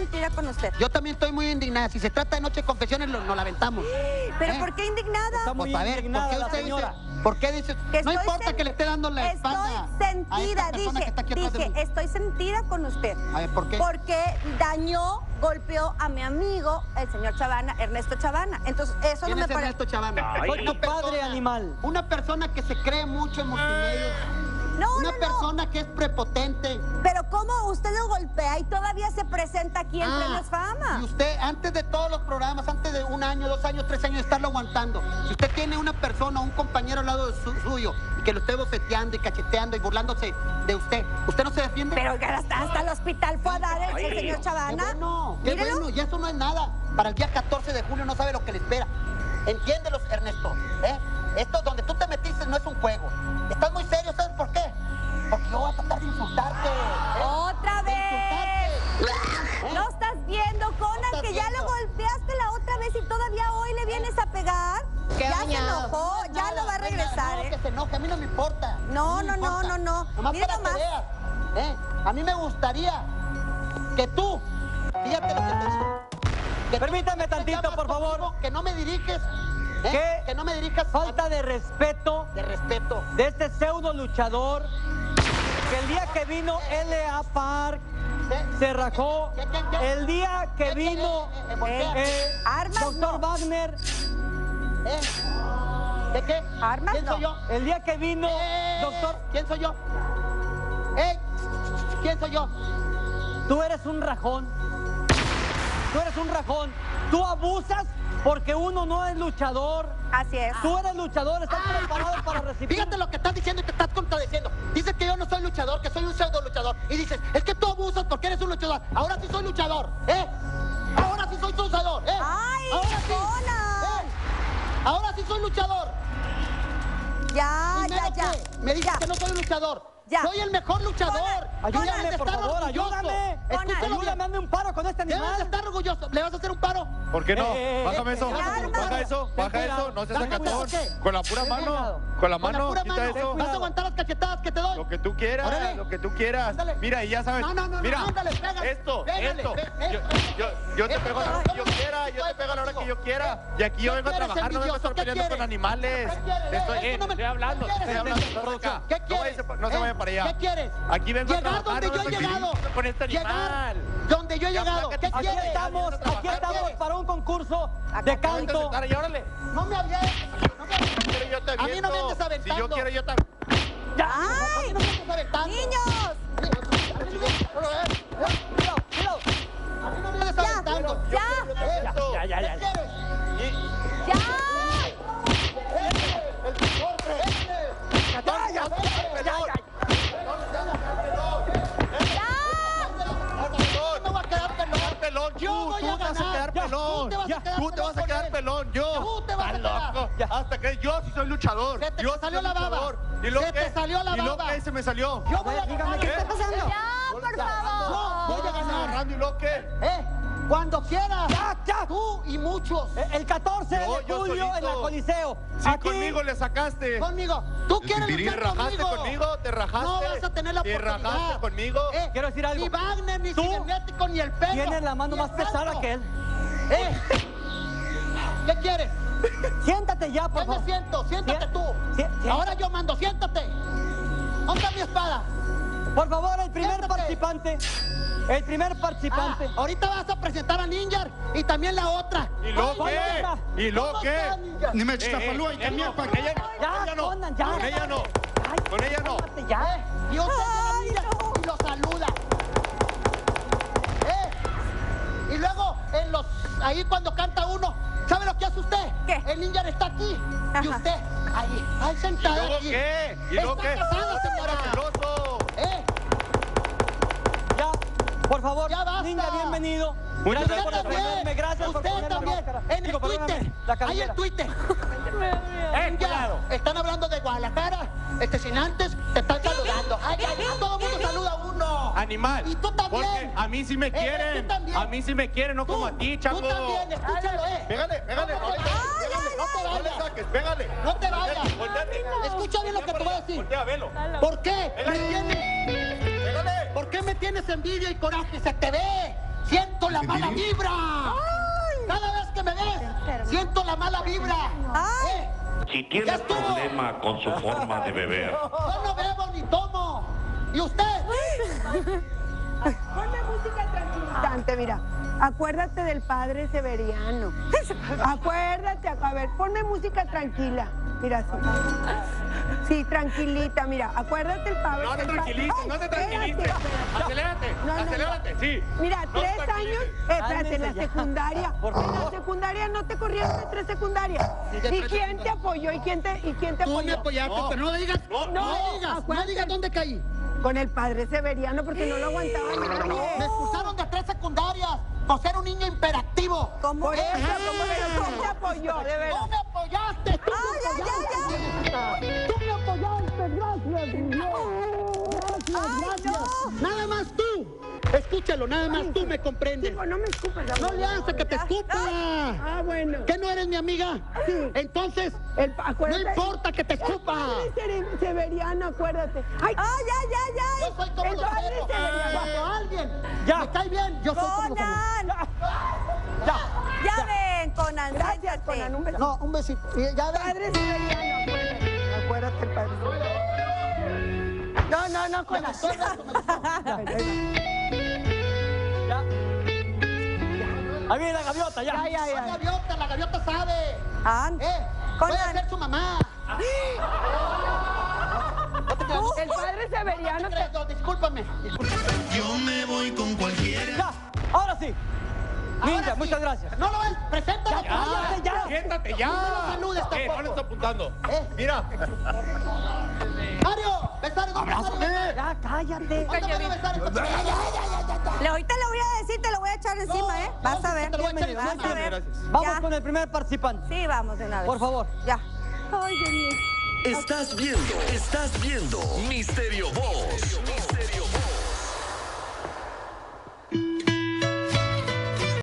sentida con usted. Yo también estoy muy indignada. Si se trata de noche de confesiones, nos la aventamos. ¿Pero por qué indignada? Está muy Pues, a ver, indignada ¿por qué la usted señora. dice? ¿Por qué dice? Que No estoy importa que le esté dando la espalda. Estoy sentida, a esta persona que está aquí atrás de dije, mí. estoy sentida con usted. A ver, ¿por qué? Porque dañó, golpeó a mi amigo, el señor Chavana, Ernesto Chavana. Entonces, eso no ¿Quién me es parece. Ernesto Chavana? Soy tu padre, animal. Una persona que se cree mucho en multimedia. No, Una no, no. persona que es prepotente. Pero ¿cómo usted lo golpea y todavía se presenta aquí en Premios Fama? Y usted, antes de todos los programas, antes de 1 año, 2 años, 3 años, de estarlo aguantando, si usted tiene una persona, un compañero al lado de suyo, y que lo esté bofeteando y cacheteando y burlándose de usted, ¿usted no se defiende? Pero que hasta el hospital fue a dar el señor Chavana. Qué Míralo. bueno, y eso no es nada. Para el día 14 de julio no sabe lo que le espera. Entiéndelos, Ernesto. Esto donde tú te metiste no es un juego. Estás muy serio, ¿sabes por qué? Porque yo voy a tratar de insultarte. ¡Otra De vez! insultarte. ¿No estás viendo, Conan, estás que ya viendo? lo golpeaste la otra vez y todavía hoy le vienes a pegar? Qué Ya se bañado. enojó, ya no va a regresar, No, ¿eh? que se enoje, a mí no me importa. No, A mí me no, no, importa. no, no. Nomás Mira para que nomás. veas. A mí me gustaría que tú, fíjate lo que te digo. Que tú Permítame te tantito, llamas por favor. conmigo, que no me diriges. ¿Qué? Que no me dirijas. Falta de respeto de respeto. de este pseudo luchador que el día que vino L.A. Park se rajó. ¿Qué? El día que ¿Qué? vino ¿Por qué? Armas doctor no. Wagner, ¿Qué? Armas ¿Quién no. soy yo? el día que vino doctor, ¿Quién soy yo? ¿Quién soy yo? tú eres un rajón. Tú eres un rajón. Tú abusas porque uno no es luchador. Así es. Tú eres luchador, estás preparado para recibir. Fíjate lo que estás diciendo y te estás contradiciendo. Dices que yo no soy luchador, que soy un pseudo luchador. Y dices, es que tú abusas porque eres un luchador. Ahora sí soy luchador, Ahora sí soy luchador, ¡Ay, Ahora sí, Conan! Ahora sí soy luchador. Ya, Primero ya. que me dices Ya. que no soy un luchador. Ya. Soy el mejor luchador. Conan, Ayúdame, por favor, ayúdame. Escúchalo Ayúdame, hazme un paro con este Debes de animal. estar orgulloso. ¿Le vas a hacer un paro? ¿Por qué no? Bájame eso. calma. Baja eso, Ten baja cuidado. eso. No seas Ten sacatón. cuidado. Con la pura Ten mano. cuidado. Con la Con la mano, pura quita mano. eso. ¿Vas a aguantar las cachetadas que te doy? Lo que tú quieras, Órale. lo que tú quieras. Ándale. Mira, y ya sabes. No, Mira, ándale, pégale. esto, Pégale, esto. Yo te pego a la hora que yo quiera, yo te pego a la hora que yo quiera. Y aquí yo vengo a quieres, trabajar, no vengo a estar envidioso? ¿Qué peleando con quieres? animales. ¿Qué quieres? Te estoy, Eso no me- estoy hablando, ¿Qué estoy quieres? hablando. Ven acá. ¿Qué No, quieres? no se vayan para allá. ¿Qué quieres? Aquí vengo a Llegar trabajar, donde no yo he vengo a llegado. convivir con este Llegar animal. donde yo he Ya, llegado. plácate, ¿Qué aquí Aquí quieres? estamos para un concurso de canto. Y órale. No me avientes. Yo te A mí no me aviento. andes aventando. Si yo quiero, yo te... A mí no me andes aventando. ¡Niños! Cuidado, cuidado. A mí no me andes aventando. ¡Ya! Esto. Ya. ¿Qué quieres? Y- ¡Ya! No me voy a quedar pelón. pelón, Yo voy a tú te vas a ganar. quedar pelón. Tú te vas a quedar pelón Tú te vas a con él. quedar pelón, yo. Tú te vas a Estás quedar. loco. Ya. Hasta que yo sí soy luchador. Se te Yo sí salió soy la baba. luchador. ¿Y lo Se qué? te salió la ¿Y lo baba. qué se me salió? Yo voy a Dígame, ganar. ¿qué está pasando? ¡Ya, por Voy a favor! ganar. Agarrando, ¿y lo qué? Cuando quieras. Ya. Tú y muchos. El 14 Yo de julio solito. en la Coliseo. Si Aquí, conmigo le sacaste. Conmigo. Tú quieres ¿Te luchar rajaste conmigo. conmigo? ¿Te rajaste? No vas a tener la ¿Te oportunidad. rajaste conmigo? Quiero decir algo. Ni Wagner, ni Tú Cibernético, ni el perro. tienes la mano ni más el pesada Franco. que él. ¿Qué quieres? Siéntate ya, por ¿Qué me favor. siento? Siéntate tú. Siéntate. Ahora yo mando, siéntate. ¿Dónde está mi espada? Por favor, el primer Siéntate. participante. El primer participante. Ahorita vas a presentar a Ninja y también la otra. ¿Y lo ¿Cuál qué? otra? ¿Y lo ¿Cómo qué? está, Ninja? Ni me chistapalúa y también para que... Con ella Ya, no. Conan, ya. Con ella no. Ay, Con ella no. cálmate ya. Y usted Ay, llega, Ninja, no. y lo saluda. Y luego, ahí cuando canta uno, ¿sabe lo que hace usted? ¿Qué? El Ninja está aquí. Y Ajá. usted, ahí ¿Y sentada luego aquí. qué? ¿Y luego Está qué? casada, señora. ¡Celoso! Ya, por favor, Ya basta. Ninja, bienvenido. Muchas Gracias por gracias. defenderme, gracias por Usted ponerme la también. máscara. En el Digo, perdóname, Twitter. la Ahí cabellera. en Twitter. ¡Eh, cuidado! Están hablando de Guadalajara. Sin antes te están saludando. Ay, todo el mundo saluda a uno. Animal. Y tú también. Porque a mí sí me Tú quieren. también. A mí sí me quieren, no como a ti, chango. Tú también, escúchalo, Pégale, pégale. No te No le vayas. saques, pégale. No te vayas. Volteate. Escucha bien lo que te voy a decir. Voltea, velo. ¿Por qué? Pégale. Pégale. ¿Por qué me tienes envidia y coraje? Se te ve. Siento la mala vibra. Cada vez que me ves, siento la mala vibra. Ay. Si Ya tiene estuvo. problema con su forma de beber, Yo no bebo ni tomo. ¿Y usted? Ponme música tranquilizante, mira. Acuérdate del padre Severiano. Acuérdate, a ver, ponme música tranquila. Mira, así. Sí, tranquilita, mira. Acuérdate el padre. No te tranquilices, no te tranquilices. Acelérate, No, no, no. acelérate, sí. Mira, No te 3 años, tranquilices. espérate, en la Cálmense ya. secundaria. Por En favor. la secundaria no te corrieron de 3 secundarias. Sí, de ¿Y tres quién te secundarias. apoyó? ¿Y quién te Tú me apoyó? apoyaste, No. pero no digas, No, no acuérdate. digas dónde caí. Con el padre Severiano porque no lo aguantaba Me nadie. expulsaron de 3 secundarias por ser un niño imperactivo. ¿Cómo? Por eso, pero ¿quién te apoyó? De ¡Tú verdad. me apoyaste! ¡Tú me apoyaste! ¡Gracias, Dios! ¡Gracias! ¡Nada más tú! Escúchalo, nada más tú me comprendes. Chico, no me escupas. ¡No le haces que te escupa! Ah, bueno. ¿Que no eres mi amiga? Sí. Entonces, no Acuérdate. importa que te El escupa. padre Severiano, acuérdate. Ay, Yo soy como el los padre perros. Severiano. Cuando alguien Ya. me cae bien, yo soy como los perros. Conan. Ya. Ya ven, Conan. Gracias, siéntate. Conan. Un beso. No, un besito. Y ya ven. Padre Severiano, acuérdate. Acuérdate el padre Severiano. No, Conan. Me gustó el beso, me gustó. Ya. Ahí viene la gaviota, ya. La gaviota sabe. Ah, Puede Conan. ser su mamá. El padre Severiano No te te... creas, no, discúlpame. Yo me voy con cualquiera. Ya. Ahora sí. Ninja, Ahora sí. muchas gracias. No lo ves, preséntalo. cállate, ya. Siéntate ya. No saludes No le tampoco. estoy apuntando. Mira. Mario, besar es Ya, cállate. Mario, besar Ahorita le voy a decir, te lo voy a echar encima, ¿eh? Vas a ver. Te lo voy a echar Vas encima. a ver. Gracias. Vamos Ya. con el primer participante. Sí, vamos de una vez. Por favor. Ya. Ay, Dios mío. Estás viendo Misterio Voz. Misterio Voz.